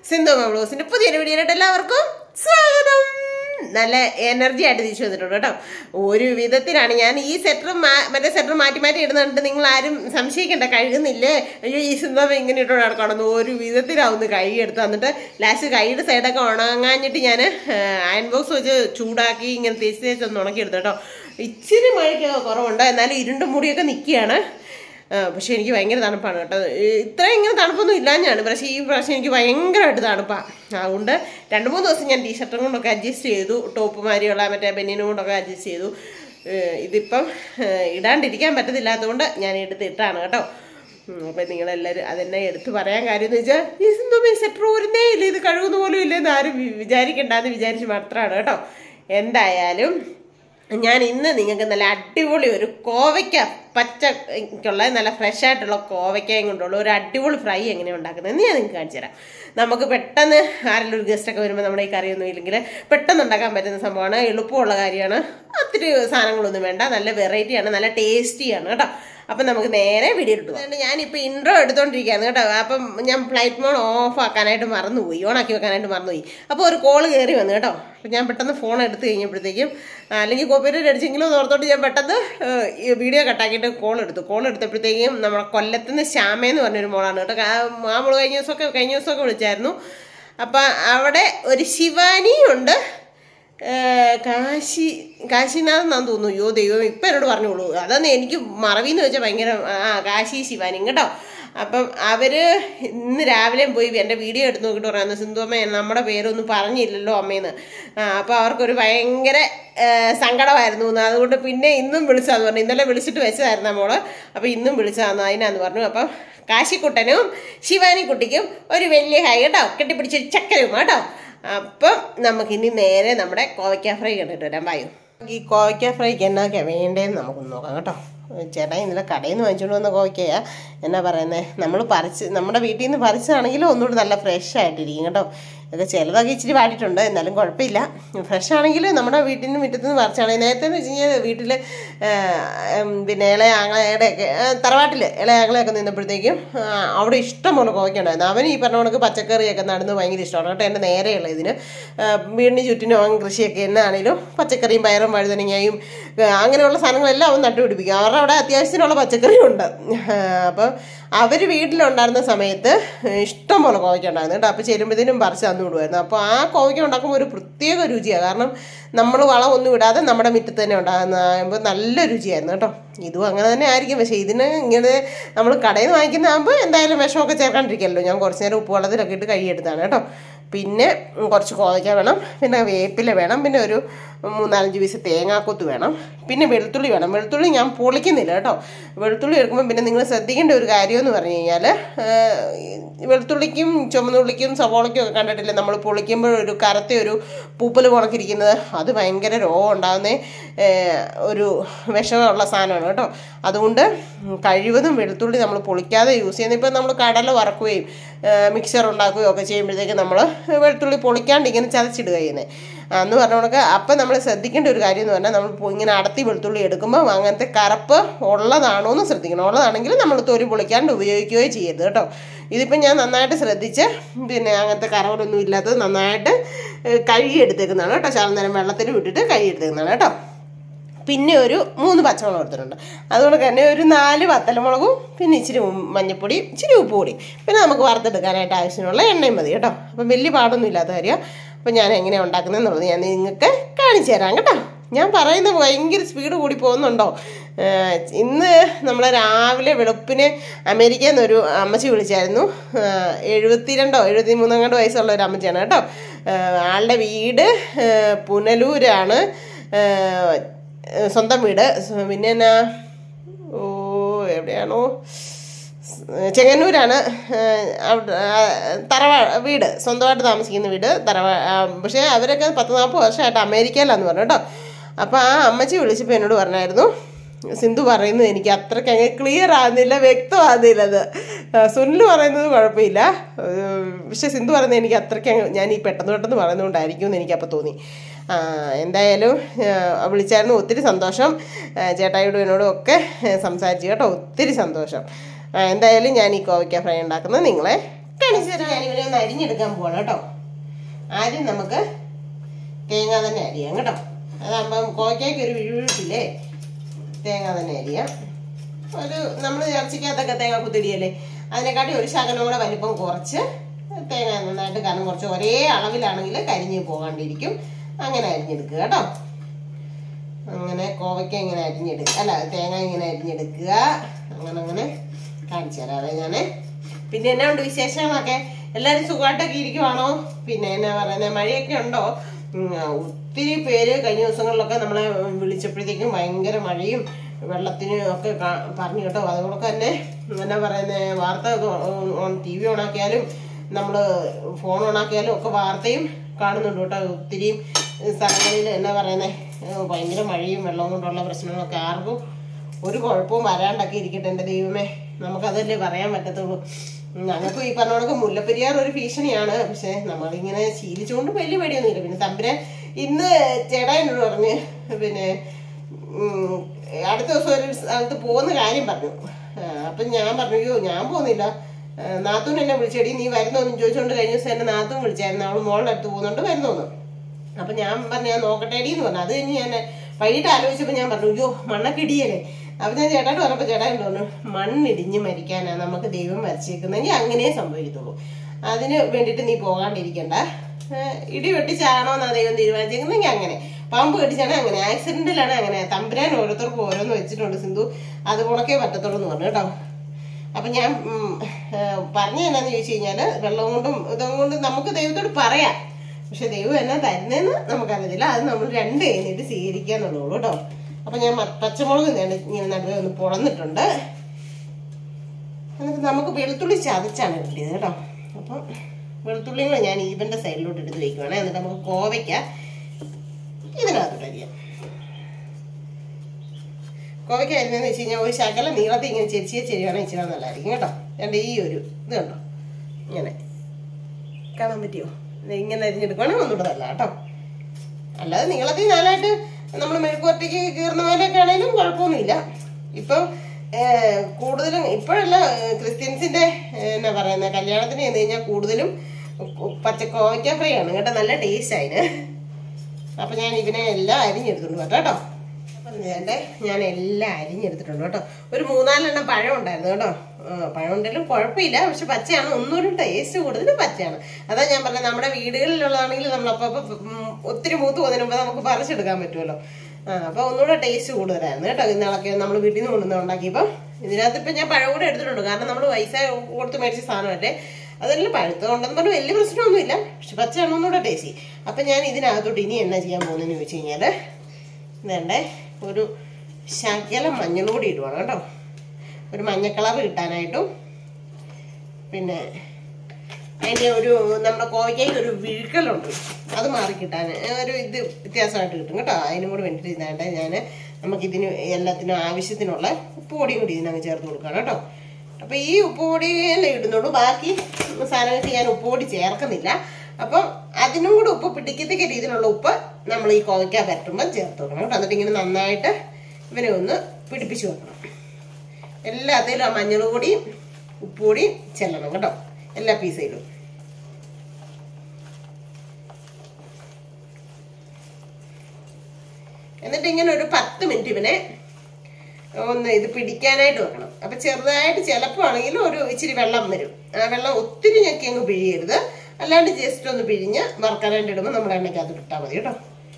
സിന്ധു ബ്ലോഗ്സിന്റെ പുതിയൊരു വീഡിയോയിലോട്ട് എല്ലാവർക്കും സ്വാഗതം. നല്ല എനർജി ആയിട്ട് തിരിച്ചു വന്നിട്ടുണ്ട് കേട്ടോ. ഒരു വിധത്തിലാണ് ഞാൻ ഈ സെറ്ററും മറ്റേ സെറ്ററും മാറ്റി മാറ്റി ഇടുന്നുണ്ട്. നിങ്ങൾ ആരും സംശയിക്കണ്ട, കഴുകുന്നില്ലേ, അയ്യോ ഈ സിന്ധു ഇങ്ങനെ ഇട്ടോട് നടക്കണം. ഒരു വിധത്തിലാവുന്നു കഴുകിയെടുത്ത് തന്നിട്ട് ലാസ്റ്റ് കൈയുടെ സൈഡൊക്കെ ഉണങ്ങാഞ്ഞിട്ട് ഞാൻ അയൺ ബോക്സ് വെച്ച് ചൂടാക്കി ഇങ്ങനെ തേച്ച് തേച്ചൊന്ന് ഉണക്കിയെടുത്തു കേട്ടോ. ഇച്ചിരി മഴയ്ക്കൊക്കെ കുറവുണ്ട്, എന്നാലും ഇരുണ്ടും മൂടിയൊക്കെ നിൽക്കുകയാണ്. പക്ഷെ എനിക്ക് ഭയങ്കര തണുപ്പാണ് കേട്ടോ. ഇത്രയും ഇങ്ങനെ തണുപ്പൊന്നും ഇല്ലാഞ്ഞാണ്, പക്ഷേ ഈ പ്രാവശ്യം എനിക്ക് ഭയങ്കരമായിട്ട് തണുപ്പാണ്. അതുകൊണ്ട് 2-3 ദിവസം ഞാൻ ടീഷർട്ടും കൊണ്ടൊക്കെ അഡ്ജസ്റ്റ് ചെയ്തു, ടോപ്പ് മാതിരിയുള്ള മറ്റേ ബനിയനും കൊണ്ടൊക്കെ അഡ്ജസ്റ്റ് ചെയ്തു. ഇതിപ്പം ഇടാണ്ടിരിക്കാൻ പറ്റത്തില്ലാത്തതുകൊണ്ട് ഞാൻ എടുത്തിട്ടാണ് കേട്ടോ. അപ്പം നിങ്ങളെല്ലാവരും അതെന്നെ എടുത്ത് പറയാൻ കാര്യം എന്ന് വെച്ചാൽ ഈ സിന്ധു സെറ്റർ ഊരുന്നേ ഇല്ല, ഇത് കഴുകുന്ന പോലും ഇല്ലെന്ന് ആരും വിചാരിക്കണ്ടെന്ന് വിചാരിച്ച് മാത്രമാണ് കേട്ടോ. എന്തായാലും ഞാൻ ഇന്ന് നിങ്ങൾക്ക് നല്ല അടിപൊളി ഒരു കോവയ്ക്ക പച്ചക്കുള്ള നല്ല ഫ്രഷ് ആയിട്ടുള്ള കോവയ്ക്കയും കൊണ്ടുള്ള ഒരു അടിപൊളി ഫ്രൈ എങ്ങനെയാണ് ഉണ്ടാക്കുന്നതെന്ന് ഞാൻ നിങ്ങൾക്ക് കാണിച്ചു തരാം. നമുക്ക് പെട്ടെന്ന് ആരെങ്കിലും ഒരു ഗസ്റ്റൊക്കെ വരുമ്പോൾ നമ്മുടെ ഈ കറിയൊന്നും ഇല്ലെങ്കിൽ പെട്ടെന്ന് ഉണ്ടാക്കാൻ പറ്റുന്ന സംഭവമാണ്, എളുപ്പമുള്ള കാര്യമാണ്, ഒത്തിരി സാധനങ്ങളൊന്നും വേണ്ട, നല്ല വെറൈറ്റിയാണ്, നല്ല ടേസ്റ്റിയാണ് കേട്ടോ. അപ്പം നമുക്ക് നേരെ വീഡിയോ ഇട്ടു. ഞാനിപ്പോൾ ഇൻട്രോ എടുത്തോണ്ടിരിക്കുകയാണ് കേട്ടോ. അപ്പം ഞാൻ ഫ്ലൈറ്റ് മോഡ് ഓഫ് ആക്കാനായിട്ട് മറന്നുപോയി, ഓണാക്കി വെക്കാനായിട്ട് മറന്നുപോയി. അപ്പോൾ ഒരു കോള് കയറി വന്നു കേട്ടോ. അപ്പം ഞാൻ പെട്ടെന്ന് ഫോൺ എടുത്ത് കഴിഞ്ഞപ്പോഴത്തേക്കും, അല്ലെങ്കിൽ കോപ്പിറൈറ്റ് അടിച്ചെങ്കിലും ഓർത്തോട്ട് ഞാൻ പെട്ടെന്ന് വീഡിയോ കട്ടാക്കിയിട്ട് കോൾ എടുത്തപ്പോഴത്തേക്കും നമ്മുടെ കൊല്ലത്തുനിന്ന് ശ്യാമയെന്ന് പറഞ്ഞൊരു മോളാണ് കേട്ടോ. ആ മോള് കഴിഞ്ഞ ദിവസമൊക്കെ വിളിച്ചായിരുന്നു. അപ്പം അവിടെ ഒരു ശിവാനിയുണ്ട്, കാശിനാഥ് എന്നാന്ന് തോന്നുന്നു. അയ്യോ ദൈവം ഇപ്പം എന്നോട് പറഞ്ഞോളൂ, അതൊന്ന് എനിക്ക് മറവിന്ന് വെച്ചാൽ ഭയങ്കര കാശി ശിവാനിയും കേട്ടോ. അപ്പം അവർ ഇന്ന് രാവിലെയും പോയി എൻ്റെ വീഡിയോ എടുത്ത് നോക്കിയിട്ട് പറയാമെന്ന്, സിന്ധു അമ്മ നമ്മുടെ പേരൊന്നും പറഞ്ഞില്ലല്ലോ അമ്മേന്ന്. അപ്പോൾ അവർക്കൊരു ഭയങ്കര സങ്കടമായിരുന്നു. അതുകൊണ്ട് പിന്നെ ഇന്നും വിളിച്ചതാന്ന് പറഞ്ഞു. ഇന്നലെ വിളിച്ചിട്ട് വെച്ചതായിരുന്നു മോള്, അപ്പോൾ ഇന്നും വിളിച്ചതാന്ന് അതിനാന്ന് പറഞ്ഞു. അപ്പം കാശിക്കുട്ടനും ശിവാനിക്കുട്ടിക്കും ഒരു വലിയ ഹൈ കേട്ടോ, കെട്ടിപ്പിടിച്ചൊരു ചക്കരവും കേട്ടോ. അപ്പം നമുക്കിനി നേരെ നമ്മുടെ കോവയ്ക്ക ഫ്രൈ കണ്ടിട്ട് വരാം. പായോ ഈ കോവയ്ക്ക ഫ്രൈക്ക് എന്നൊക്കെയാണ് വേണ്ടതെന്ന് നമുക്കൊന്ന് നോക്കാം കേട്ടോ. ചേട്ടാ ഇന്നലെ കടയിൽ നിന്ന് വാങ്ങിച്ചുകൊണ്ട് വന്ന കോവയ്ക്കയാ. എന്നാ പറയുന്നത്, നമ്മൾ നമ്മുടെ വീട്ടിൽ നിന്ന് പറിച്ചതാണെങ്കിലും ഒന്നുകൂടി നല്ല ഫ്രഷ് ആയിട്ടിരിക്കും കേട്ടോ. ഇതൊക്കെ ചിലതൊക്കെ ഇച്ചിരി വാടിയിട്ടുണ്ട്, എന്നാലും കുഴപ്പമില്ല. ഫ്രഷ് ആണെങ്കിൽ നമ്മുടെ വീട്ടിൽ നിന്ന് മുറ്റത്ത് നിന്ന് പറിച്ചാണെങ്കിൽ, നേരത്തെ എന്ന് വെച്ച് കഴിഞ്ഞാൽ വീട്ടിൽ പിന്നെ ഇളയാങ്ങളയുടെയൊക്കെ തറവാട്ടിൽ ഇളയാങ്ങളെയൊക്കെ നിന്നപ്പോഴത്തേക്കും അവിടെ ഇഷ്ടംപോലെ കോവയ്ക്ക ഉണ്ടായിരുന്നു. അവന് ഈ പറഞ്ഞ കണക്ക് പച്ചക്കറിയൊക്കെ നടുന്നത് ഭയങ്കര ഇഷ്ടമാണ് കേട്ടോ. എൻ്റെ നേരെയുള്ള ഇതിന് വീടിന് ചുറ്റിനും അവൻ കൃഷിയൊക്കെ എന്നാണെങ്കിലും പച്ചക്കറിയും പയറും വഴുതനങ്ങയും അങ്ങനെയുള്ള സാധനങ്ങളെല്ലാം അവൻ നട്ടുപിടിപ്പിക്കും. അവരുടെ അവിടെ അത്യാവശ്യത്തിനുള്ള പച്ചക്കറിയും ഉണ്ട്. അപ്പം അവർ വീട്ടിലുണ്ടായിരുന്ന സമയത്ത് ഇഷ്ടം പോലെ കോവയ്ക്ക ഉണ്ടായിരുന്നു കേട്ടോ. അപ്പോൾ ചെല്ലുമ്പോഴത്തേനും പറിച്ച് തന്നു വിടുമായിരുന്നു. അപ്പോൾ ആ കോവയ്ക്ക ഉണ്ടാക്കുമ്പോൾ ഒരു പ്രത്യേക രുചിയാണ്. കാരണം നമ്മൾ വളമൊന്നും ഇടാതെ നമ്മുടെ മുറ്റത്ത് തന്നെ ഉണ്ടാകുമ്പോൾ നല്ല രുചിയായിരുന്നു കേട്ടോ. ഇതും അങ്ങനെ തന്നെ ആയിരിക്കും, പക്ഷേ ഇതിന് ഇങ്ങനെ നമ്മൾ കടയിൽ നിന്ന് വാങ്ങിക്കുന്നതാകുമ്പോൾ എന്തായാലും വിഷമൊക്കെ ചേർക്കാണ്ടിരിക്കുമല്ലോ. ഞാൻ കുറച്ച് നേരം ഉപ്പ് വെള്ളത്തിലൊക്കെ ഇട്ട് കഴുകിയെടുത്താണ് കേട്ടോ. പിന്നെ കുറച്ച് കോവയ്ക്ക വേണം, പിന്നെ വേപ്പില വേണം, പിന്നെ ഒരു 3-4 പീസ് തേങ്ങാക്കൊത്ത് വേണം, പിന്നെ വെളുത്തുള്ളി വേണം. വെളുത്തുള്ളി ഞാൻ പൊളിക്കുന്നില്ല കേട്ടോ. വെളുത്തുള്ളി എടുക്കുമ്പോൾ പിന്നെ നിങ്ങൾ ശ്രദ്ധിക്കേണ്ട ഒരു കാര്യം എന്ന് പറഞ്ഞു കഴിഞ്ഞാൽ, വെളുത്തുള്ളിക്കും ചുമന്നുള്ളിക്കും സവോളയ്ക്കും ഒക്കെ കണ്ടിട്ടില്ലേ നമ്മൾ പൊളിക്കുമ്പോൾ ഒരു കറുത്ത ഒരു പൂപ്പൽ കണക്കിരിക്കുന്നത്, അത് ഭയങ്കര രോഗം ഉണ്ടാകുന്ന ഒരു വിഷമുള്ള സാധനമാണ് കേട്ടോ. അതുകൊണ്ട് കഴിവതും വെളുത്തുള്ളി നമ്മൾ പൊളിക്കാതെ യൂസ് ചെയ്യുന്നത്. ഇപ്പം നമ്മൾ കടല വറക്കുകയും മിക്സർ ഉണ്ടാക്കുകയും ഒക്കെ ചെയ്യുമ്പോഴത്തേക്ക് നമ്മൾ വെളുത്തുള്ളി പൊളിക്കാണ്ട് ഇങ്ങനെ ചതച്ചിടുക ചെയ്യുന്നത് എന്ന് പറഞ്ഞുകൊണ്ട്. അപ്പം നമ്മൾ ശ്രദ്ധിക്കേണ്ട ഒരു കാര്യം എന്ന് പറഞ്ഞാൽ, നമ്മൾ ഇങ്ങനെ അടത്തി വെളുത്തുള്ളി എടുക്കുമ്പോൾ അങ്ങനത്തെ കറുപ്പ് ഉള്ളതാണോ എന്ന് ശ്രദ്ധിക്കണം. ഉള്ളതാണെങ്കിൽ നമ്മൾ തൊലി പൊളിക്കാണ്ട് ഉപയോഗിക്കുകയോ ചെയ്യരുത് കേട്ടോ. ഇതിപ്പം ഞാൻ നന്നായിട്ട് ശ്രദ്ധിച്ച് പിന്നെ അങ്ങനത്തെ കറവലൊന്നും ഇല്ലാത്തത് നന്നായിട്ട് കഴുകിയെടുത്തേക്കുന്നതാണ് കേട്ടോ. ശകലം നേരം വെള്ളത്തിൽ വിട്ടിട്ട് കഴുകിയെടുത്തേക്കുന്നതാണ് കേട്ടോ. പിന്നെ ഒരു 3 പച്ചമുളക് എടുത്തിട്ടുണ്ട്. അതുകൊണ്ട് തന്നെ ഒരു 4 വത്തലമുളകും, പിന്നെ ഇച്ചിരി മഞ്ഞൾപ്പൊടി, ഇച്ചിരി ഉപ്പ് പൊടി, പിന്നെ നമുക്ക് വറുത്തെടുക്കാനായിട്ട് ആവശ്യമുള്ള എണ്ണയും മതി കേട്ടോ. അപ്പം വലിയ പാടൊന്നും ഇല്ലാത്ത കാര്യം. അപ്പം ഞാൻ എങ്ങനെയാണ് ഉണ്ടാക്കുന്നതെന്നുള്ളത് ഞാൻ നിങ്ങൾക്ക് കാണിച്ചു തരാം കേട്ടോ. ഞാൻ പറയുന്നത് ഭയങ്കര സ്പീഡ് കൂടി പോകുന്നുണ്ടോ? ഇന്ന് നമ്മൾ രാവിലെ വെളുപ്പിന് അമേരിക്കയിൽ നിന്നൊരു അമ്മച്ചി വിളിച്ചായിരുന്നു. 72-73 വയസ്സുള്ള ഒരു അമ്മച്ചിയാണ് കേട്ടോ. ആളുടെ വീട് പുനലൂരാണ്, സ്വന്തം വീട്. പിന്നെ എന്നാ എവിടെയാണോ, ചെങ്ങന്നൂരാണ് വീട്, സ്വന്തമായിട്ട് താമസിക്കുന്ന വീട് പക്ഷേ അവരൊക്കെ 10-40 വർഷമായിട്ട് അമേരിക്കയിലാന്ന് പറഞ്ഞു കേട്ടോ. അപ്പോൾ ആ അമ്മച്ചി വിളിച്ചപ്പോൾ എന്നോട് പറഞ്ഞായിരുന്നു, സിന്ധു പറയുന്നത് എനിക്ക് അത്രയ്ക്ക് അങ്ങ് ക്ലിയർ ആകുന്നില്ല, വ്യക്തമാകുന്നില്ല. അത് സുനിൽ പറയുന്നത് കുഴപ്പമില്ല, പക്ഷെ സിന്ധു പറയുന്നത് എനിക്ക് അത്രയ്ക്ക് ഞാൻ ഈ പെട്ടെന്ന് പറയുന്നതുകൊണ്ടായിരിക്കും എന്ന് എനിക്കപ്പോൾ തോന്നി. എന്തായാലും വിളിച്ചായിരുന്നു, ഒത്തിരി സന്തോഷം. ചേട്ടായിയോടും എന്നോടും ഒക്കെ സംസാരിച്ചു കേട്ടോ, ഒത്തിരി സന്തോഷം. എന്തായാലും ഞാൻ ഈ കോവയ്ക്ക ഫ്രൈ ഉണ്ടാക്കുന്നത് നിങ്ങളെ കാണിച്ചു തരാം. ഞാനിവരെ ഒന്ന് അരിഞ്ഞെടുക്കാൻ പോവാണ് കേട്ടോ. ആദ്യം നമുക്ക് തേങ്ങ തന്നെ അരിയാം കേട്ടോ. അതാകുമ്പം കോവയ്ക്കൊക്കെ ഒരു വിഴുവിട്ടില്ലേ, തേങ്ങ തന്നെ അരിയാം. ഒരു നമ്മൾ ഇറച്ചിക്കകത്തൊക്കെ തേങ്ങ കുത്തിടിയല്ലേ, അതിനെക്കാട്ടി ഒരു ശകലം കൂടെ വലിപ്പം കുറച്ച് തേങ്ങ നന്നായിട്ട്, കാരണം കുറച്ച് ഒരേ അളവിലാണെങ്കിൽ കരിഞ്ഞ് പോകാണ്ടിരിക്കും. അങ്ങനെ അരിഞ്ഞെടുക്കുക കേട്ടോ. അങ്ങനെ കോവയ്ക്ക ഇങ്ങനെ അരിഞ്ഞെടുക്കുക, അല്ല തേങ്ങ ഇങ്ങനെ അരിഞ്ഞെടുക്കുക. അങ്ങനെ കാണിച്ചു തരാതെ ഞാൻ. പിന്നെ എന്നാ ഉണ്ട് വിശേഷങ്ങളൊക്കെ? എല്ലാവരും സുഖമായിട്ടൊക്കെ ഇരിക്കുവാണോ? പിന്നെ എന്നാ പറയുന്നത്, മഴയൊക്കെ ഉണ്ടോ? ഒത്തിരി പേര് കഴിഞ്ഞ ദിവസങ്ങളിലൊക്കെ നമ്മളെ വിളിച്ചപ്പോഴത്തേക്കും ഭയങ്കര മഴയും വെള്ളത്തിന് ഒക്കെ പറഞ്ഞു കേട്ടോ. അതുകൊണ്ടൊക്കെ തന്നെ എന്നാ പറയുന്നത്, വാർത്ത TV ഓണാക്കിയാലും നമ്മൾ ഫോൺ ഓണാക്കിയാലും ഒക്കെ വാർത്തയും കാണുന്നുണ്ട് കേട്ടോ. ഒത്തിരി സ്ഥലങ്ങളിൽ എന്നാ പറയുന്നത്, ഭയങ്കര മഴയും വെള്ളവും കൊണ്ടുള്ള പ്രശ്നങ്ങളൊക്കെ. ആർക്കും ഒരു കുഴപ്പവും വരാണ്ടൊക്കെ ഇരിക്കട്ടെ എൻ്റെ ദൈവമേ. നമുക്കതല്ലേ പറയാൻ പറ്റത്തുള്ളൂ. ഞങ്ങൾക്ക് ഈ പറഞ്ഞ കണക്ക് മുല്ലപ്പെരിയാർ ഒരു ഭീഷണിയാണ്. പക്ഷെ നമ്മളിങ്ങനെ ശീലിച്ചുകൊണ്ട് വലിയ പേടിയൊന്നുമില്ല. പിന്നെ തമ്പുരാൻ ഇന്ന് ചേട്ടാ എന്നോട് പറഞ്ഞ്, പിന്നെ അടുത്ത ദിവസം ഒരു സ്ഥലത്ത് പോകുന്ന കാര്യം പറഞ്ഞു. അപ്പം ഞാൻ പറഞ്ഞു, അയ്യോ ഞാൻ പോകുന്നില്ല, നാത്തൂൻ എന്നെ വിളിച്ചെടി നീ വരുന്നോന്നും ചോദിച്ചുകൊണ്ട് കഴിഞ്ഞ ദിവസം എന്നെ നാത്തൂൻ വിളിച്ചായിരുന്നു, അവൾ മോളുടെ അടുത്ത് പോകുന്നുണ്ട് വരുന്നോന്ന്. അപ്പം ഞാൻ പറഞ്ഞു ഞാൻ നോക്കട്ടേടി എന്ന് പറഞ്ഞു. അത് കഴിഞ്ഞ് ഞാൻ വൈകിട്ട് ആലോചിച്ചപ്പോൾ ഞാൻ പറഞ്ഞു, അയ്യോ മണ്ണൊക്കെ ഇടിയല്ലേ. അപ്പം ഞാൻ ചേട്ടായിട്ട് പറഞ്ഞപ്പോൾ ചേട്ടായിട്ട് പറഞ്ഞു, മണ്ണിടിഞ്ഞ് മരിക്കാനാണ് നമുക്ക് ദൈവം വരച്ചേക്കുന്നതെങ്കിൽ അങ്ങനെ സംഭവിക്കത്തുള്ളൂ. അതിന് വേണ്ടിയിട്ട് നീ പോകാണ്ടിരിക്കണ്ട. ഇടി വെട്ടിച്ചാണോന്നാ ദൈവം തീരുമാനിച്ചേക്കുന്നെങ്കിൽ അങ്ങനെ, പാമ്പ് കടിച്ചാണ് അങ്ങനെ, ആക്സിഡന്റിലാണ് അങ്ങനെ. തമ്പുരാൻ ഓരോരുത്തർക്കും ഓരോന്ന് വെച്ചിട്ടുണ്ട് സിന്ധു, അത് ഉണക്കേ പറ്റത്തുള്ളൂ എന്ന് പറഞ്ഞു കേട്ടോ. അപ്പം ഞാൻ പറഞ്ഞു എന്നാന്ന് ചോദിച്ചു കഴിഞ്ഞാൽ, വെള്ളം കൊണ്ടും ഇതുകൊണ്ട് നമുക്ക് ദൈവത്തോട് പറയാം, പക്ഷെ ദൈവം എന്നാ തരുന്നതെന്ന് നമുക്കറിയത്തില്ല. അത് നമ്മൾ 2 കഴിഞ്ഞിട്ട് സ്വീകരിക്കുക എന്നുള്ളൂ കേട്ടോ. അപ്പം ഞാൻ പച്ചമുളക് ഇങ്ങനെ നടുവേ ഒന്ന് പൊളന്നിട്ടുണ്ട്. എന്നിട്ട് നമുക്ക് വെളുത്തുള്ളി ചതച്ചാണ് കിട്ടിയത് കേട്ടോ. അപ്പം വെളുത്തുള്ളിയും കൂടെ ഞാൻ ഇവൻ്റെ സൈഡിലോട്ട് എടുത്ത് വയ്ക്കുവാണ്. എന്നിട്ട് നമുക്ക് കോവയ്ക്ക ഇതിനകത്തോട്ട് അരിയാം. കോവയ്ക്ക അരിഞ്ഞെന്ന് വെച്ച് കഴിഞ്ഞാൽ ഒരു ശകല നീളത്തിൽ ഇങ്ങനെ ചെരിയുവാണെങ്കിൽ ഇച്ചിരി നല്ലതായിരിക്കും കേട്ടോ. രണ്ട് ഈ ഒരു ഇത് കണ്ടോ, ഇങ്ങനെ കാണാൻ പറ്റിയോ? ഇങ്ങനെ അരിഞ്ഞെടുക്കുവാണെങ്കിൽ ഒന്നുകൂടെ നല്ല കേട്ടോ. അല്ലാതെ നീളത്തിൽ നാലായിട്ട് നമ്മൾ മെഴുക്കുവരട്ടിക്ക് കീറുന്ന പോലെയൊക്കെ ആണെങ്കിലും കുഴപ്പമൊന്നുമില്ല. ഇപ്പം കൂടുതലും ഇപ്പോഴല്ല, ക്രിസ്ത്യൻസിൻ്റെ എന്നാ പറയുന്നത്, കല്യാണത്തിന് ചെന്ന് കഴിഞ്ഞാൽ കൂടുതലും പച്ചക്കോവയ്ക്ക ഫ്രൈ ആണ് കേട്ടോ. നല്ല ടേസ്റ്റ് അതിന്. അപ്പം ഞാൻ ഇവനെ എല്ലാം അരിഞ്ഞെടുത്തിട്ടുണ്ട് കേട്ടോ. അപ്പം ഞാൻ എല്ലാം അരിഞ്ഞെടുത്തിട്ടുണ്ട് കേട്ടോ. ഒരു 3-4 എണ്ണം പഴം ഉണ്ടായിരുന്നു കേട്ടോ. പഴം ഉണ്ടെങ്കിലും കുഴപ്പമില്ല, പക്ഷെ പച്ചയാണ് ഒന്നുകൂടി ടേസ്റ്റ് കൂടുതൽ പച്ചയാണ്. അതാ ഞാൻ പറഞ്ഞത്, നമ്മുടെ വീടുകളിലുള്ളതാണെങ്കിൽ നമ്മളപ്പോൾ ഒത്തിരി മൂത്ത് പോകുന്നതിന് മുമ്പ് നമുക്ക് പറിച്ചെടുക്കാൻ പറ്റുമല്ലോ. അപ്പോൾ ഒന്നുകൂടെ ടേസ്റ്റ് കൂടുതലായിരുന്നു കേട്ടോ. ഇന്നാളൊക്കെ നമ്മൾ വീട്ടിൽ നിന്ന് കൊണ്ടുവന്ന് ഉണ്ടാക്കിയപ്പോൾ ഇതിനകത്ത് ഇപ്പം ഞാൻ പഴം കൂടെ എടുത്തിട്ടുണ്ട്. കാരണം നമ്മൾ പൈസ കൊടുത്ത് മേടിച്ച സാധനമല്ലേ, അതെല്ലാം പഴുത്തതുകൊണ്ടെന്ന് പറഞ്ഞാൽ വലിയ പ്രശ്നമൊന്നുമില്ല, പക്ഷെ പച്ചയാണ് ഒന്നുകൂടെ ടേസ്റ്റ്. അപ്പം ഞാൻ ഇതിനകത്തോട്ട് ഇനി എന്നാ ചെയ്യാൻ പോകുന്നതെന്ന് ചോദിച്ചു കഴിഞ്ഞാൽ, ഇതേണ്ടേ ഒരു ശകലം മഞ്ഞൾ കൂടി ഇടുവാണ് കേട്ടോ. ഒരു മഞ്ഞ കളർ കിട്ടാനായിട്ടും പിന്നെ അതിൻ്റെ ഒരു നമ്മുടെ കോവയ്ക്കയ്ക്ക് ഒരു വിഴുക്കലുണ്ട്, അത് മാറി കിട്ടാൻ ഒരു ഇത് വ്യത്യാസമായിട്ട് കിട്ടും കേട്ടോ. അതിനും കൂടി വേണ്ടിയിട്ട് ഇതാണ്ട് ഞാൻ നമുക്കിതിന് എല്ലാത്തിനും ആവശ്യത്തിനുള്ള ഉപ്പ് പൊടിയും കൂടി ഇതിനങ്ങ് ചേർത്ത് കൊടുക്കണം കേട്ടോ. അപ്പോൾ ഈ ഉപ്പ് പൊടിയല്ലേ ഇടുന്നുള്ളൂ, ബാക്കി സാധനങ്ങൾക്ക് ഞാൻ ഉപ്പ് പൊടി ചേർക്കുന്നില്ല. അപ്പം അതിനും കൂടി ഉപ്പ് പിടിക്കത്തക്ക രീതിയിലുള്ള ഉപ്പ് നമ്മൾ ഈ കോവയ്ക്ക പരട്ടുമ്പോൾ ചേർത്ത് വെക്കണം കേട്ടോ. എന്നിട്ട് ഇങ്ങനെ നന്നായിട്ട് ഇവനെ ഒന്ന് പിടിപ്പിച്ച് വെക്കണം. എല്ലാത്തിലും ആ മഞ്ഞൾ പൊടിയും ഉപ്പ് പൊടിയും ചെല്ലണം കേട്ടോ, എല്ലാ പീസയിലും. എന്നിട്ട് ഇങ്ങനെ ഒരു 10 മിനിറ്റ് ഇവനെ ഒന്ന് ഇത് പിടിക്കാനായിട്ട് വെക്കണം. അപ്പം ചെറുതായിട്ട് ചിലപ്പോൾ ആണെങ്കിലും ഒരു ഇച്ചിരി വെള്ളം വരും. ആ വെള്ളം ഒത്തിരി ഞെക്കി അങ്ങ് പിഴിയരുത്, അല്ലാണ്ട് ജസ്റ്റ് ഒന്ന് പിഴിഞ്ഞ് വറുക്കാനായിട്ട് ഇടുമ്പോൾ നമ്മൾ എണ്ണയ്ക്കകത്ത് ഇട്ടാൽ മതി കേട്ടോ.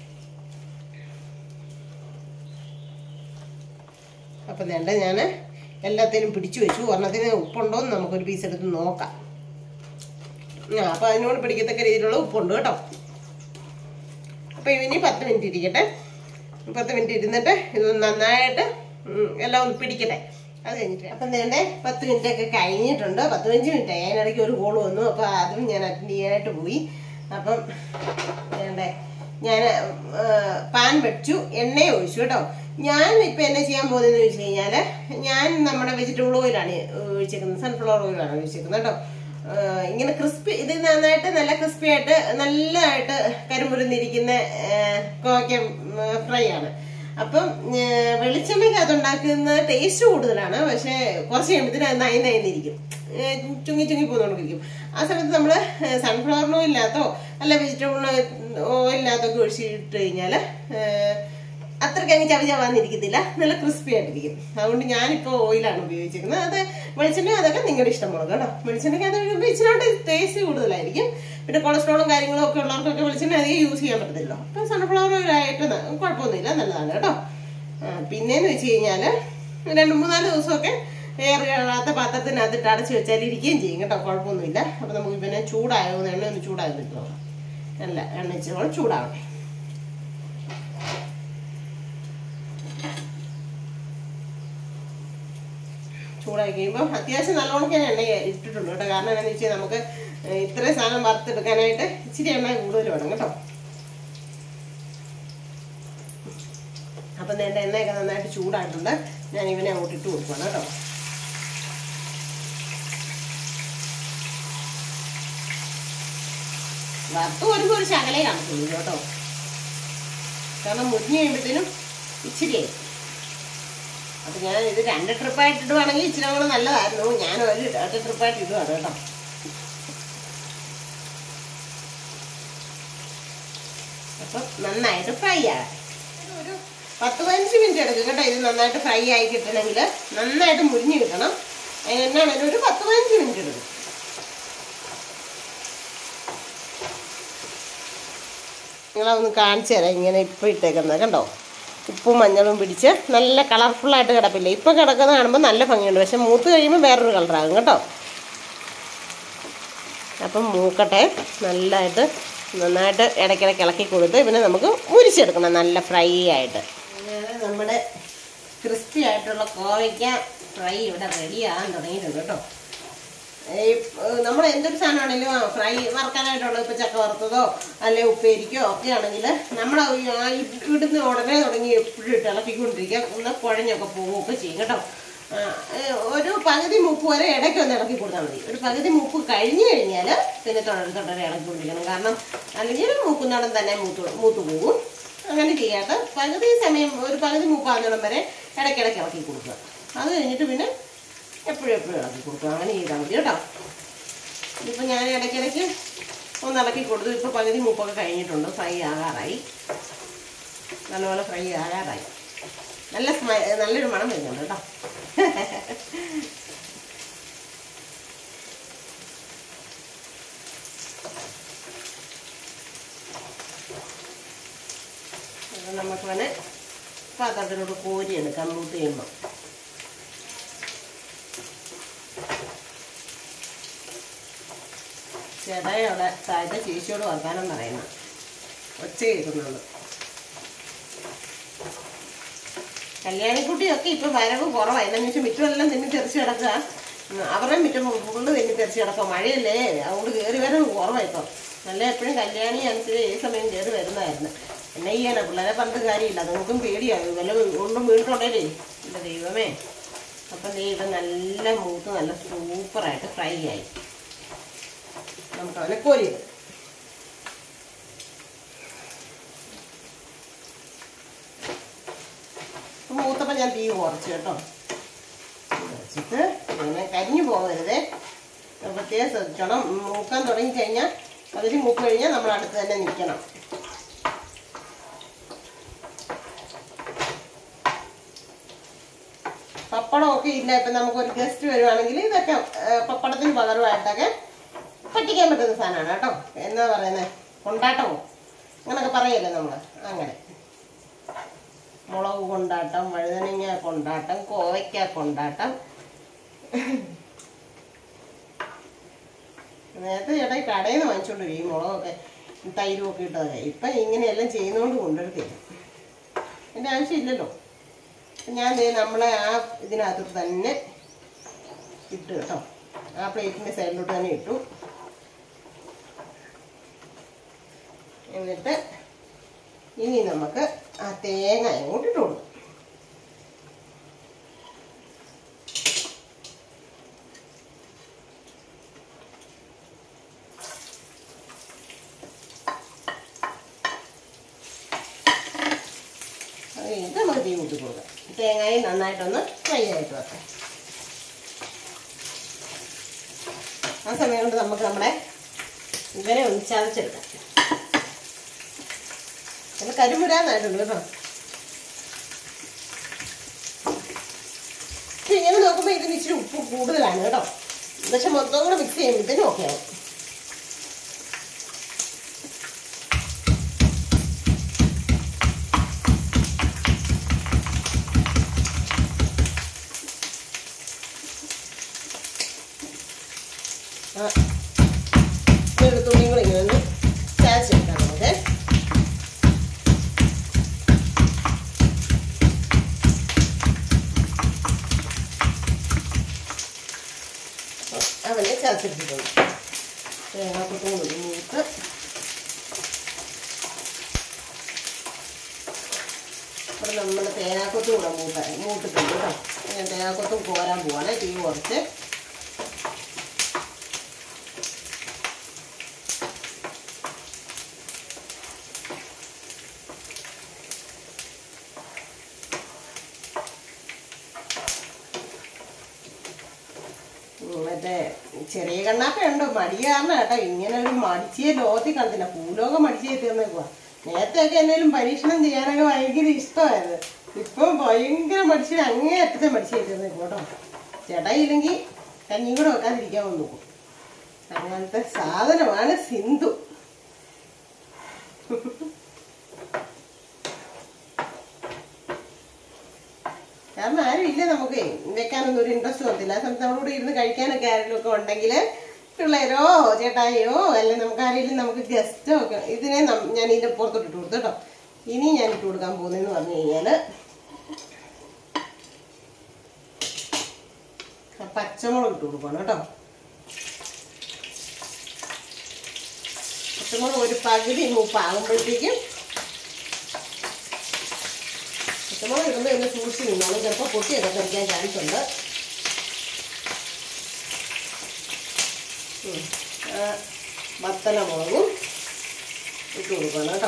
അപ്പം വേണ്ട ഞാൻ എല്ലാത്തിനും പിടിച്ചു വെച്ചു. ഒരെണ്ണത്തിന് ഉപ്പുണ്ടോ എന്ന് നമുക്കൊരു പീസ് എടുത്ത് നോക്കാം. അപ്പം അതിനോട് പിടിക്കത്തക്ക രീതിയിലുള്ള ഉപ്പുണ്ട് കേട്ടോ. അപ്പം ഇനി 10 മിനിറ്റ് ഇരിക്കട്ടെ. 10 മിനിറ്റ് ഇരുന്നിട്ട് ഇത് നന്നായിട്ട് എല്ലാം ഒന്ന് പിടിക്കട്ടെ. അത് കഴിഞ്ഞിട്ട് അപ്പം വേണ്ടേ 10 മിനിറ്റ് ഒക്കെ കഴിഞ്ഞിട്ടുണ്ട്. 15 മിനിറ്റ് ആയി. അതിനിടയ്ക്ക് ഒരു കോൾ വന്നു, അപ്പോൾ അതും ഞാൻ അറ്റൻഡ് ചെയ്യാനായിട്ട് പോയി. അപ്പം വേണ്ടേ ഞാൻ പാൻ വെച്ചു, എണ്ണയും ഒഴിച്ചു കേട്ടോ. ഞാൻ ഇപ്പം എന്നെ ചെയ്യാൻ പോകുന്നതെന്ന് ചോദിച്ചു കഴിഞ്ഞാൽ, ഞാൻ നമ്മുടെ വെജിറ്റബിൾ ഓയിലാണ് ഒഴിച്ചേക്കുന്നത്, സൺഫ്ലവർ ഓയിലാണ് ഒഴിച്ചേക്കുന്നത് കേട്ടോ. ഇങ്ങനെ ക്രിസ്പി, ഇത് നന്നായിട്ട് നല്ല ക്രിസ്പി ആയിട്ട് നല്ലതായിട്ട് കരിമുരുന്നിരിക്കുന്ന കോവയ്ക്ക ഫ്രൈ ആണ്. അപ്പം വെളിച്ചെണ്ണയ്ക്ക് അതുണ്ടാക്കുന്ന ടേസ്റ്റ് കൂടുതലാണ്, പക്ഷെ കുറച്ച് കഴിയുമ്പോഴത്തേന് അത് നയന്നിരിക്കും. ചുങ്ങി ചുങ്ങി പോന്നുകൊണ്ടിരിക്കും. ആ സമയത്ത് നമ്മൾ സൺഫ്ലവർ ഓയിലിനകത്തോ അല്ല വെജിറ്റബിൾ ഓയിലിനകത്തൊക്കെ ഒഴിച്ചിട്ട് കഴിഞ്ഞാൽ അത്രയ്ക്ക് അങ്ങ് ചവചവാന്നിരിക്കത്തില്ല, നല്ല ക്രിസ്പി ആയിട്ടിരിക്കും. അതുകൊണ്ട് ഞാനിപ്പോൾ ഓയിലാണ് ഉപയോഗിച്ചിരിക്കുന്നത്. അത് വെളിച്ചെണ്ണ അതൊക്കെ നിങ്ങളുടെ ഇഷ്ടമുള്ളത് കേട്ടോ. വെളിച്ചെണ്ണയ്ക്ക് അത് ഉപയോഗിച്ചിട്ട് ടേസ്റ്റ് കൂടുതലായിരിക്കും. പിന്നെ കൊളസ്ട്രോളും കാര്യങ്ങളും ഒക്കെ ഉള്ളവർക്കൊക്കെ വെളിച്ചെണ്ണ അധികം യൂസ് ചെയ്യാൻ പറ്റത്തില്ലോ. അപ്പം സൺഫ്ലവർ ഓയിലായിട്ട് കുഴപ്പമൊന്നുമില്ല, നല്ലതാണ് കേട്ടോ. പിന്നെയെന്ന് വെച്ച് കഴിഞ്ഞാൽ 2-3-4 ദിവസമൊക്കെ എയർ കയറാത്ത പാത്രത്തിനകത്തിട്ട് അടച്ച് വെച്ചാൽ ഇരിക്കുകയും ചെയ്യും കേട്ടോ, കുഴപ്പമൊന്നുമില്ല. അപ്പം നമുക്ക് പിന്നെ ചൂടാകുന്ന എണ്ണ ഒന്ന് ചൂടായി നിൽക്കണം. നല്ല എണ്ണ വെച്ചോളം ചൂടാവട്ടെ. ചൂടായി കഴിയുമ്പോൾ അത്യാവശ്യം നല്ലോണം ഞാൻ എണ്ണ ഇട്ടിട്ടുണ്ട് കേട്ടോ. കാരണം എന്താണെന്ന് വെച്ചാൽ നമുക്ക് ഇത്രയും സാധനം വറുത്തെടുക്കാനായിട്ട് ഇച്ചിരി എണ്ണ കൂടുതൽ വേണം കേട്ടോ. അപ്പം എൻ്റെ എണ്ണയൊക്കെ നന്നായിട്ട് ചൂടായിട്ടുണ്ട്. ഞാൻ ഇവനെ അങ്ങോട്ട് ഇട്ട് കൊടുക്കണം കേട്ടോ. വറുത്ത് വരുമ്പോൾ ഒരു ശകലേ കാണത്തുള്ളൂ കേട്ടോ. കാരണം മുരിഞ്ഞ് കഴിയുമ്പോഴത്തേനും ഇച്ചിരിയായി. അപ്പം ഞാൻ ഇത് 2 ട്രിപ്പായിട്ട് ഇടുവാണെങ്കിൽ ഇച്ചിരി കൂടെ നല്ലതായിരുന്നു. ഞാൻ ഒരു 1 ട്രിപ്പായിട്ട് ഇടുവാണ് കേട്ടോ. അപ്പം നന്നായിട്ട് ഫ്രൈ ആകാം. ഒരു 10-15 മിനിറ്റ് എടുക്കും കേട്ടോ. ഇത് നന്നായിട്ട് ഫ്രൈ ആയി കിട്ടണമെങ്കിൽ നന്നായിട്ട് മുരിഞ്ഞ് കിട്ടണം. അതിനെന്നാണെങ്കിലും ഒരു 10-15 മിനിറ്റ് എടുക്കും. നിങ്ങളതൊന്ന് കാണിച്ചു തരാം. ഇങ്ങനെ ഇപ്പം ഇട്ടേക്കുന്നത് കണ്ടോ, ഉപ്പും മഞ്ഞളും പിടിച്ച് നല്ല കളർഫുള്ളായിട്ട് കിടപ്പില്ലേ. ഇപ്പം കിടക്കുന്ന കാണുമ്പോൾ നല്ല ഭംഗിയുണ്ട്, പക്ഷെ മൂത്ത് കഴിയുമ്പോൾ വേറൊരു കളറാകും കേട്ടോ. അപ്പം മൂക്കട്ടെ, നന്നായിട്ട് ഇടയ്ക്കിടയ്ക്ക് ഇളക്കി കൊടുത്ത് പിന്നെ നമുക്ക് മുരിച്ചെടുക്കണം നല്ല ഫ്രൈ ആയിട്ട്. നമ്മുടെ ക്രിസ്പി ആയിട്ടുള്ള കോവയ്ക്ക ഫ്രൈ ഇവിടെ റെഡിയാകാൻ തുടങ്ങിയിട്ടുണ്ട് കേട്ടോ. നമ്മൾ എന്തൊരു സാധനമാണെങ്കിലും ഫ്രൈ വറുക്കാനായിട്ടുള്ളത്, ഇപ്പോൾ ചക്ക വറുത്തതോ അല്ലെങ്കിൽ ഉപ്പേരിക്കോ ഒക്കെ ആണെങ്കിൽ നമ്മൾ ഇടുന്ന ഉടനെ തുടങ്ങി എപ്പോഴും ഇട്ട് ഇളക്കിക്കൊണ്ടിരിക്കുക. ഒന്ന് കുഴഞ്ഞൊക്കെ പോവുകയൊക്കെ ചെയ്യും കേട്ടോ. ഒരു പകുതി മൂപ്പ് വരെ ഇടയ്ക്ക് ഒന്ന് ഇളക്കി കൊടുത്താൽ മതി. ഒരു പകുതി മൂപ്പ് കഴിഞ്ഞ് കഴിഞ്ഞാൽ പിന്നെ തുടരെ ഇളക്കിക്കൊണ്ടിരിക്കണം. കാരണം അല്ലെങ്കിൽ മൂക്കുന്നിടം തന്നെ മൂത്ത് പോകും. അങ്ങനെ ചെയ്യാത്ത പകുതി സമയം, ഒരു പകുതി മൂപ്പാകുന്നിടം വരെ ഇടയ്ക്കിടയ്ക്ക് ഇളക്കി കൊടുക്കുക. അത് കഴിഞ്ഞിട്ട് പിന്നെ എപ്പോഴും ഇളക്കി കൊടുക്കുക. അങ്ങനെ ചെയ്താൽ മതി കേട്ടോ. ഇതിപ്പോൾ ഞാൻ ഇടയ്ക്കിടയ്ക്ക് ഒന്ന് ഇളക്കി കൊടുത്തു. ഇപ്പോൾ പകുതി മൂപ്പൊക്കെ കഴിഞ്ഞിട്ടുണ്ട്. ഫ്രൈ ആകാറായി, നല്ലപോലെ ഫ്രൈ ആകാറായി. നല്ലൊരു മണം വരുന്നുണ്ട് കേട്ടോ. നമുക്ക് വേണേൽ പാത്രത്തിലോട്ട് കോരിയെടുക്കാം മൂത്ത് ചെയ്യുമ്പോൾ. ചേട്ടായി അവിടെ താഴത്തെ ചേച്ചിയോട് വർത്താനം പറയുന്ന ഒച്ച കേൾക്കുന്നുണ്ട്. കല്യാണിക്കുട്ടിയൊക്കെ ഇപ്പം വരവ് കുറവാണ്. എന്താണെന്ന് വെച്ചാൽ മിറ്റമെല്ലാം തെന്നി തെറിച്ച് കിടക്കുക. അവരുടെ മിറ്റം ഫുള്ള് തെന്നി തെറിച്ച് കിടക്കുക. മഴയല്ലേ, അതുകൊണ്ട് കയറി വരവ് കുറവാണ് ഇപ്പം. നല്ല എപ്പോഴും കല്യാണി അനുസരിച്ച് ഏത് സമയം കയറി വരുന്നതായിരുന്നു. എന്നെ ചെയ്യാനാ, പിള്ളേരെ പറഞ്ഞിട്ട് കാര്യമില്ല. നമുക്കും പേടിയാകും, വല്ല ഒന്നും വീണിട്ടുണ്ടേ ഇല്ല ദൈവമേ. അപ്പം ഇപ്പം നല്ല മൂത്ത് നല്ല സൂപ്പറായിട്ട് ഫ്രൈ ആയി. നമുക്ക് അവനെ കോരിയത് മൂത്തപ്പം ഞാൻ തീ കുറച്ച് കേട്ടോ. കുറച്ചിട്ട് ഇങ്ങനെ കരിഞ്ഞു പോകരുതേ, പ്രത്യേകം ശ്രദ്ധിക്കണം. മൂക്കാൻ തുടങ്ങിക്കഴിഞ്ഞാൽ പകുതി മൂക്ക് കഴിഞ്ഞാൽ നമ്മൾ അടുത്ത് തന്നെ നിൽക്കണം. പപ്പടമൊക്കെ ഇല്ല, ഇപ്പം നമുക്കൊരു ഗസ്റ്റ് വരുവാണെങ്കിൽ ഇതൊക്കെ പപ്പടത്തിന് പകരമായിട്ടൊക്കെ പറ്റിക്കാൻ പറ്റുന്ന സാധനമാണ് കേട്ടോ. എന്താ പറയുന്നത്, കൊണ്ടാട്ടമോ അങ്ങനൊക്കെ പറയല്ലേ നമ്മൾ. അങ്ങനെ മുളക് കൊണ്ടാട്ടം, വഴുതനങ്ങ കൊണ്ടാട്ടം, കോവയ്ക്ക കൊണ്ടാട്ടം. നേരത്തെ ചേട്ടാ കടയിൽ നിന്ന് വാങ്ങിച്ചോണ്ട് വരും ഈ മുളകൊക്കെ തൈരും ഒക്കെ ഇട്ടതൊക്കെ. ഇപ്പം ഇങ്ങനെയെല്ലാം ചെയ്യുന്നതുകൊണ്ട് കൊണ്ടുവരത്തില്ല, എൻ്റെ ആവശ്യമില്ലല്ലോ. ഞാൻ നമ്മളെ ആ ഇതിനകത്തോട്ട് തന്നെ ഇട്ടു കേട്ടോ. ആ പ്ലേറ്റിൻ്റെ സൈഡിലോട്ട് തന്നെ ഇട്ടു. എന്നിട്ട് ഇനി നമുക്ക് ആ തേങ്ങ അങ്ങോട്ട് ഇട്ട് കൊടുക്കും. അത് കഴിഞ്ഞിട്ട് നമുക്ക് തീ കൂട്ടി കൊടുക്കാം. തേങ്ങയും നന്നായിട്ടൊന്ന് ഫ്രൈ ആയിട്ട് വെക്കാം. സമയം കൊണ്ട് നമുക്ക് നമ്മുടെ ഇവരെ ഒന്ന് ചതച്ചെടുക്കാം. നല്ല കരിമുരാന്നായിട്ടുണ്ട് കേട്ടോ. ഇങ്ങനെ നോക്കുമ്പോൾ ഇതിന് ഇച്ചിരി ഉപ്പ് കൂടുതലാണ് കേട്ടോ. പക്ഷെ മൊത്തം കൂടെ മിക്സ് ചെയ്യുമ്പോഴത്തേനും ഓക്കെ ആവും. വെളുത്തുള്ളിയും കൂടെ ഇങ്ങനെ ഒന്ന് ചതച്ചെടുക്കാം നമുക്ക്. അവനെ ചതച്ചെടുത്തിട്ടുണ്ട്. തേങ്ങാക്കൊത്തും കൂടി മൂത്ത് ഇവിടെ നമ്മൾ തേങ്ങാക്കൊത്തും കൂടെ മൂത്തിട്ടുണ്ട് കേട്ടോ. ഞാൻ തേങ്ങാക്കൊത്തും കോരാൻ പോവാണ്. തീ കുറച്ച് മറ്റേ ചെറിയ കണ്ണാക്ക ഉണ്ടോ മടി കാരണം കേട്ടോ. ഇങ്ങനെ ഒരു മടിച്ചിയെ ലോകത്തിൽ കണ്ടില്ല. ഭൂലോകം മടിച്ചിയെ തീർന്നേക്കുക. നേരത്തെയൊക്കെ എന്തെങ്കിലും പരീക്ഷണം ചെയ്യാനൊക്കെ ഭയങ്കര ഇഷ്ടമായിരുന്നു. ഇപ്പം ഭയങ്കര മടിച്ചിട്ട് അങ്ങേ അറ്റത്തെ മടിച്ചിയെ തീർന്നേക്കും കേട്ടോ. ചേട്ടായില്ലെങ്കിൽ കഞ്ഞിയും കൂടെ വെക്കാതിരിക്കാൻ വന്നു. അങ്ങനത്തെ സാധനമാണ് സിന്ധു. കാരണം ആരും ഇല്ല നമുക്ക് വെക്കാനൊന്നും ഒരു ഇൻട്രസ്റ്റ് തോന്നില്ല. ആ സമയത്ത് നമ്മളോട് ഇരുന്ന് കഴിക്കാനൊക്കെ ആരെങ്കിലും ഒക്കെ ഉണ്ടെങ്കിൽ പിള്ളേരോ ചേട്ടായോ അല്ലെങ്കിൽ നമുക്ക് ആരെങ്കിലും നമുക്ക് ഗസ്റ്റോ ഒക്കെ ഇതിനെ ഞാൻ ഇതിൻ്റെ പുറത്തോട്ട് ഇട്ട് കൊടുത്തു കേട്ടോ. ഇനി ഞാൻ ഇട്ട് കൊടുക്കാൻ പോകുന്നതെന്ന് പറഞ്ഞു കഴിഞ്ഞാൽ പച്ചമുളക് ഇട്ട് കൊടുക്കണം കേട്ടോ. പച്ചമുളക് ഒരു പകുതി മൂപ്പാകുമ്പോഴത്തേക്കും പച്ചമുളക് ഇടുമ്പോൾ ഒന്ന് സൂക്ഷിച്ച് നിന്നാലും ചിലപ്പോൾ പൊട്ടിയൊക്കെ കഴിക്കാൻ ചാൻസ് ഉണ്ട്. വത്തലമുളകും ഇട്ട് കൊടുക്കണം കേട്ടോ.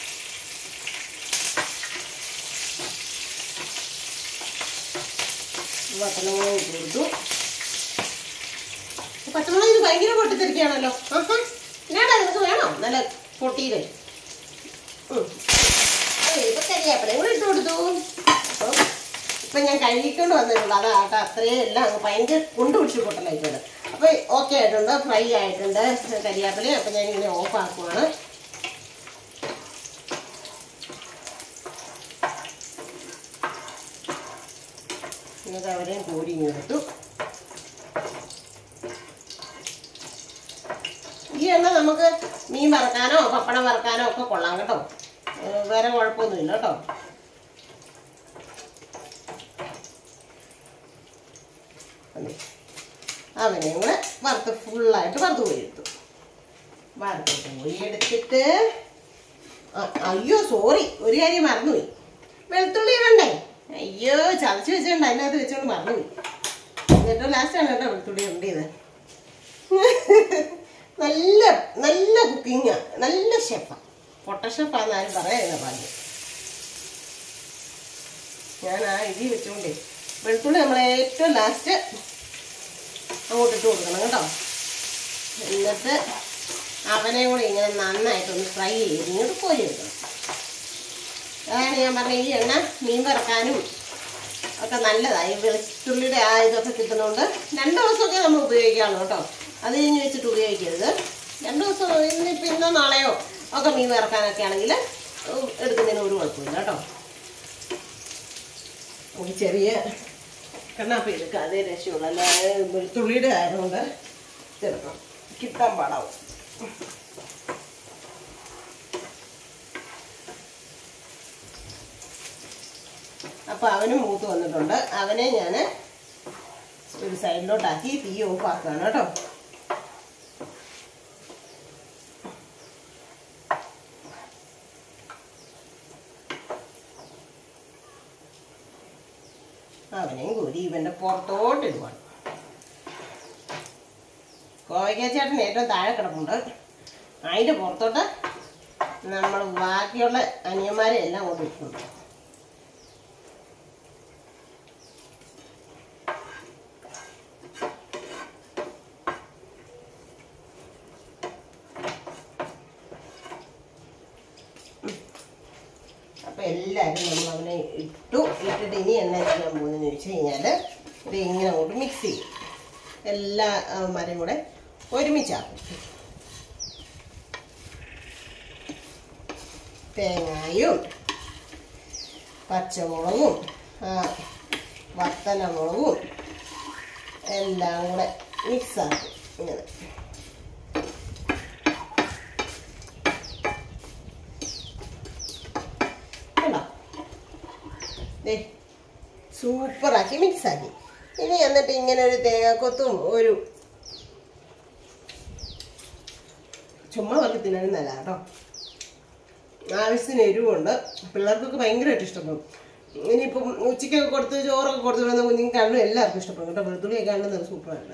വത്തലമുളക് ഇട്ട് കൊടുത്തു. പച്ചമുളക് ഇത് ഭയങ്കര പൊട്ടിത്തെറിക്കുകയാണല്ലോ. എന്നാടാ നിനക്ക് വേണോ നല്ല പൊട്ടിയത്? ഇപ്പൊ കരിയാപ്പിലയും കൂടെ ഇട്ട് കൊടുത്തു. അപ്പം ഇപ്പം ഞാൻ കഴുകിക്കൊണ്ട് വന്നിട്ടുള്ളൂ. അതാട്ടോ അത്രയും എല്ലാം ഭയങ്കര കൊണ്ടുപിടിച്ച് പൊട്ടലായിട്ടുണ്ട്. അപ്പോൾ ഓക്കെ ആയിട്ടുണ്ട്, ഫ്രൈ ആയിട്ടുണ്ട് കരിയാപ്പില. അപ്പം ഞാനിങ്ങനെ ഓഫ് ആക്കുവാണ്. എന്നിട്ട് അവരെയും കോരി ഇങ്ങെടുത്തു. ഈ എണ്ണ നമുക്ക് മീൻ വറക്കാനോ പപ്പടം വറക്കാനോ ഒക്കെ കൊള്ളാം കേട്ടോ. വേറെ കുഴപ്പമൊന്നുമില്ല കേട്ടോ. അവനെയും കൂടെ വറുത്ത് ഫുള്ളായിട്ട് വറുത്ത് കോരിയെടുത്തു. വറുത്ത് കോരിയെടുത്തിട്ട് അയ്യോ സോറി, ഒരു കാര്യം മറന്നുപോയി. വെളുത്തുള്ളി വേണ്ടേ? അയ്യോ ചതച്ച് വെച്ചിട്ടുണ്ട്, അതിനകത്ത് വെച്ചോണ്ട് മറന്നുപോയി. എന്നിട്ട് ലാസ്റ്റാണ് കേട്ടോ വെളുത്തുള്ളി ഉണ്ടത്. നല്ല നല്ല കുക്കിങ്ങാ, നല്ല ഷെഫാണ്. പൊട്ട ഷെഫാന്ന് ആരും പറയാ പറഞ്ഞു. ഞാൻ ആ ഇടി വെച്ചുകൊണ്ടേ വെളുത്തുള്ളി നമ്മളെ ഏറ്റവും ലാസ്റ്റ് അങ്ങോട്ട് ഇട്ട് കൊടുക്കണം കേട്ടോ. എന്നിട്ട് അവനെ കൂടെ ഇങ്ങനെ നന്നായിട്ടൊന്ന് ഫ്രൈ ചെയ്ത് ഇങ്ങോട്ട് കോരിയെടുക്കണം. അതാണ് ഞാൻ പറഞ്ഞ ഈ എണ്ണ മീൻ വറക്കാനും ഒക്കെ നല്ലതായി. വെളുത്തുള്ളിയുടെ ആ ഇതൊക്കെ കിട്ടുന്നതുകൊണ്ട് 2 ദിവസമൊക്കെ നമ്മൾ ഉപയോഗിക്കാമല്ലോ കേട്ടോ. അത് കഴിഞ്ഞ് വെച്ചിട്ട് ഉപയോഗിക്കരുത്. 2 ദിവസം ഇന്നിപ്പോൾ ഇന്നോ നാളെയോ ഒക്കെ മീൻ വറക്കാനൊക്കെ ആണെങ്കിൽ എടുക്കുന്നതിന് ഒരു കുഴപ്പമില്ല കേട്ടോ. ഒരു ചെറിയ കണ്ണാപ്പി എടുക്കുക, അതേ രക്ഷയുള്ളൂ. അല്ലാതെ വെളുത്തുള്ളിയുടെ ആയതുകൊണ്ട് ചിലപ്പം കിട്ടാൻ പാടാവും. അപ്പം അവനും മൂത്ത് വന്നിട്ടുണ്ട്. അവനെ ഞാൻ ഒരു സൈഡിലോട്ടാക്കി തീ ഓഫ് ആക്കുകയാണ് കേട്ടോ. അവനെയും കൂടി ഇവൻ്റെ പുറത്തോട്ട് ഇടുവാണ്. കോവയ്ക്കാച്ചേട്ടൻ ഏറ്റവും താഴെ കിടപ്പുണ്ട്. അതിൻ്റെ പുറത്തോട്ട് നമ്മൾ ബാക്കിയുള്ള അനിയന്മാരെ എല്ലാം കൊണ്ട് ഇട്ടുണ്ട്. അപ്പോൾ എല്ലാവരും നമ്മൾ അവനെ ഇട്ടിട്ട് ഇനി എണ്ണ ചെയ്യാൻ പോകുന്നതെന്ന് വെച്ച് കഴിഞ്ഞാൽ ഇത് ഇങ്ങനെ അങ്ങോട്ട് മിക്സ് ചെയ്യും. എല്ലാ മരം കൂടെ ഒരുമിച്ചാക്കും. തേങ്ങയും പച്ചമുളകും വത്തലമുളകും എല്ലാം കൂടെ മിക്സാക്കും. ഇങ്ങനെ സൂപ്പറാക്കി മിക്സാക്കി. ഇനി എന്നിട്ട് ഇങ്ങനെ ഒരു തേങ്ങാക്കൊത്തും ഒരു ചുമ്മാ വർക്ക് തിന്നാനും നല്ല കേട്ടോ. ആവശ്യത്തിന് എരിവുണ്ട്. പിള്ളേർക്കൊക്കെ ഭയങ്കരമായിട്ട് ഇഷ്ടപ്പെടും. ഇനിയിപ്പം ഉച്ചയ്ക്കൊക്കെ കൊടുത്ത് ചോറൊക്കെ കൊടുത്ത് വിടുന്ന കുഞ്ഞുങ്ങൾക്ക് കാണുമ്പോൾ എല്ലാവർക്കും ഇഷ്ടപ്പെടും കേട്ടോ. വെളുത്തുള്ളിയൊക്കെ കാണുന്നത് സൂപ്പറാണ്.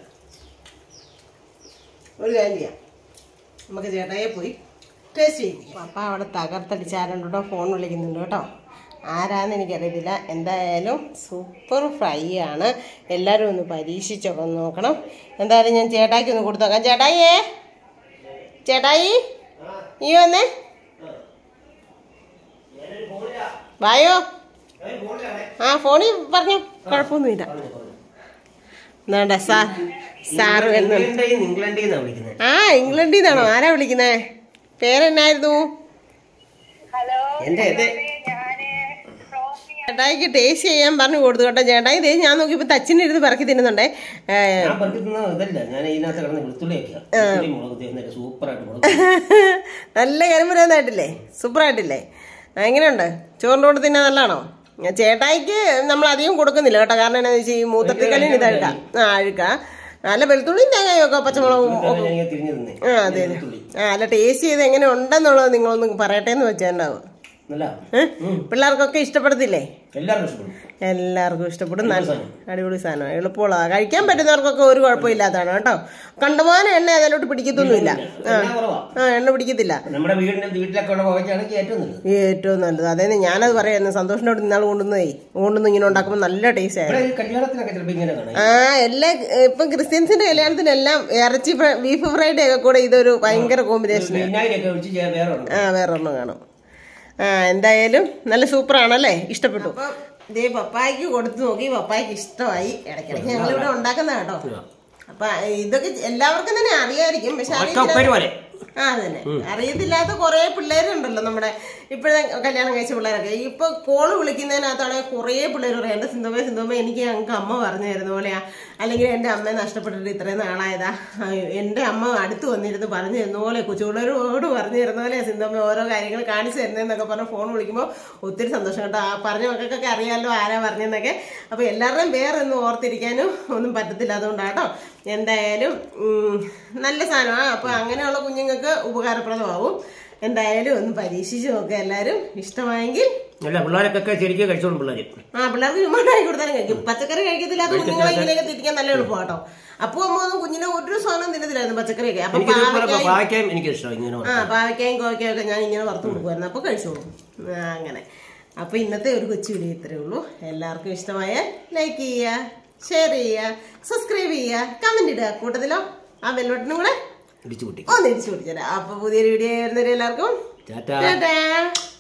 ഒരു കാര്യം ചെയ്യാം, നമുക്ക് ചേട്ടായെ പോയി ടേസ്റ്റ് ചെയ്യിപ്പിക്കാം. അപ്പം അവിടെ തകർത്തടിച്ചാരണ്ടോ കേട്ടോ, ഫോൺ വിളിക്കുന്നുണ്ട് കേട്ടോ. ആരാന്ന് എനിക്കറിയത്തില്ല. എന്തായാലും സൂപ്പർ ഫ്രൈ ആണ്. എല്ലാവരും ഒന്ന് പരീക്ഷിച്ചൊക്കെ നോക്കണം. എന്തായാലും ഞാൻ ചേട്ടായിക്ക് ഒന്ന് കൊടുത്തു നോക്കാം. ചേട്ടായി നീ വന്നേ, വായോ. ഫോണിൽ പറഞ്ഞോ, കുഴപ്പമൊന്നുമില്ല. എന്താ സാറ് വരുന്നുണ്ട്. ഇംഗ്ലണ്ടിൽ നിന്നാണോ? ആരാ വിളിക്കുന്നേ? പേരെന്നായിരുന്നു? ചേട്ടായിക്ക് ടേസ്റ്റ് ചെയ്യാൻ പറഞ്ഞു കൊടുത്തു കേട്ടോ. ചേട്ടായി ഇതേ ഞാൻ നോക്കിയപ്പോ തച്ചിനിരുന്ന് പറക്കി തിന്നുന്നുണ്ടേ. നല്ല കരിമുരാന്നായിട്ടില്ലേ? സൂപ്പറായിട്ടില്ലേ? എങ്ങനെയുണ്ട്? ചോറിൻ്റെ കൂടെ തിന്നാൻ നല്ലതാണോ? ചേട്ടായിക്ക് നമ്മൾ അധികം കൊടുക്കുന്നില്ല കേട്ടോ. കാരണം എന്താണെന്ന് വെച്ചാൽ ഈ മൂത്രത്തിക്കല്ലിന് ഇതഴുക്കാം. അഴുക്കാം. നല്ല വെളുത്തുള്ളിയും തേങ്ങയും ഒക്കെ പച്ചമുളകും. അതെ. അല്ല, ടേസ്റ്റ് ചെയ്ത് എങ്ങനെ ഉണ്ടെന്നുള്ളത് നിങ്ങളൊന്ന് പറയട്ടെ എന്ന് വെച്ചാൽ പിള്ളേർക്കൊക്കെ ഇഷ്ടപ്പെടത്തില്ലേ? എല്ലാവർക്കും ഇഷ്ടപ്പെടും. നല്ല അടിപൊളി സാധനം, എളുപ്പമുള്ള, കഴിക്കാൻ പറ്റുന്നവർക്കൊക്കെ ഒരു കുഴപ്പമില്ലാത്തതാണ് കേട്ടോ. കണ്ടമാനം എണ്ണ അതിലോട്ട് പിടിക്കത്തൊന്നുമില്ല. എണ്ണ പിടിക്കത്തില്ല. ഏറ്റവും നല്ലത് അതേ ഞാനത് പറയായിരുന്നു. സന്തോഷിനോട് ഇന്നാൾ കൊണ്ടുവന്ന് ഇങ്ങനെ ഉണ്ടാക്കുമ്പോൾ നല്ല ടേസ്റ്റ് ആയിരുന്നു. എല്ലാ ഇപ്പം ക്രിസ്ത്യൻസിന്റെ കല്യാണത്തിനെല്ലാം ഇറച്ചി ബീഫ് ഫ്രൈഡേ ഒക്കെ കൂടെ ഇതൊരു ഭയങ്കര കോമ്പിനേഷൻ. വേറൊരെണ്ണം കാണും. എന്തായാലും നല്ല സൂപ്പറാണല്ലേ? ഇഷ്ടപ്പെട്ടു. അപ്പം ഇതേ പപ്പായ്ക്ക് കൊടുത്തു നോക്കി. പപ്പായ്ക്ക് ഇഷ്ടമായി. ഇടയ്ക്കിടയ്ക്ക് ഞങ്ങളിവിടെ ഉണ്ടാക്കുന്ന കേട്ടോ. അപ്പൊ ഇതൊക്കെ എല്ലാവർക്കും തന്നെ അറിയായിരിക്കും. പക്ഷെ അതന്നെ അറിയത്തില്ലാത്ത കുറെ പിള്ളേരുണ്ടല്ലോ നമ്മുടെ ഇപ്പോഴത്തെ കല്യാണം കഴിച്ച പിള്ളേരൊക്കെ. ഇപ്പൊ കോള് വിളിക്കുന്നതിനകത്താണെങ്കിൽ കുറെ പിള്ളേർ പറയാം, എന്റെ സിന്ധുമ്മ എനിക്ക് ഞങ്ങൾക്ക് അമ്മ പറഞ്ഞു തരുന്ന പോലെയാ, അല്ലെങ്കിൽ എന്റെ അമ്മയെ നഷ്ടപ്പെട്ടിട്ട് ഇത്രയും നാളായതാ, എന്റെ അമ്മ അടുത്ത് വന്നിരുന്ന് പറഞ്ഞു തരുന്ന പോലെ, കൊച്ചുപിള്ളേരോട് പറഞ്ഞു തരുന്ന പോലെ സിന്ധുമ്മ ഓരോ കാര്യങ്ങൾ കാണിച്ചു തരുന്നതെന്നൊക്കെ പറഞ്ഞ് ഫോൺ വിളിക്കുമ്പോൾ ഒത്തിരി സന്തോഷം കേട്ടോ. പറഞ്ഞ മക്കൾക്കൊക്കെ അറിയാമല്ലോ ആരാ പറഞ്ഞെന്നൊക്കെ. അപ്പൊ എല്ലാവരുടെയും വേറൊന്നും ഓർത്തിരിക്കാനും ഒന്നും പറ്റത്തില്ല. അതുകൊണ്ടാട്ടോ. എന്തായാലും നല്ല സാധനമാണ്. അപ്പൊ അങ്ങനെയുള്ള കുഞ്ഞുങ്ങൾക്ക് ഉപകാരപ്രദമാവും. എന്തായാലും ഒന്ന് പരീക്ഷിച്ച് നോക്കുക എല്ലാരും. ഇഷ്ടമായെങ്കിൽ പിള്ളേരൊക്കെ ശരിക്കും കഴിച്ചോളും. പിള്ളേർക്ക് ചുമ്മാണ്ടായി കൊടുത്താലും കഴിക്കും. പച്ചക്കറി കഴിക്കത്തില്ലാത്ത കുഞ്ഞുങ്ങളെ ഇതിലേക്ക് തിരിക്കാൻ നല്ല എളുപ്പം കേട്ടോ. അപ്പൊ അമ്മ ഒന്നും കുഞ്ഞിനെ ഒരു സാധനം തിന്നത്തില്ലായിരുന്നു പച്ചക്കറിയൊക്കെ. അപ്പൊ പാവയ്ക്കായും കോവയ്ക്കായും ഒക്കെ ഞാൻ ഇങ്ങനെ വറുത്ത് കൊടുക്കുമായിരുന്നു. അപ്പൊ കഴിച്ചോളും. അങ്ങനെ. അപ്പൊ ഇന്നത്തെ ഒരു കൊച്ചു വീഡിയോ ഇത്രയേ ഉള്ളൂ. എല്ലാവർക്കും ഇഷ്ടമായാൽ ലൈക്ക് ചെയ്യുക, ഷെയർ ചെയ്യുക, സബ്സ്ക്രൈബ് ചെയ്യുക, കമന്റ് ഇടുക. കൂട്ടത്തിലോ ആ ബെൽ ബട്ടണും കൂടെ ഒന്ന് ഇടിച്ചു പൊട്ടിച്ചേരാം. അപ്പൊ പുതിയൊരു വീഡിയോ വരുന്നവരെ എല്ലാവർക്കും ടാറ്റാ.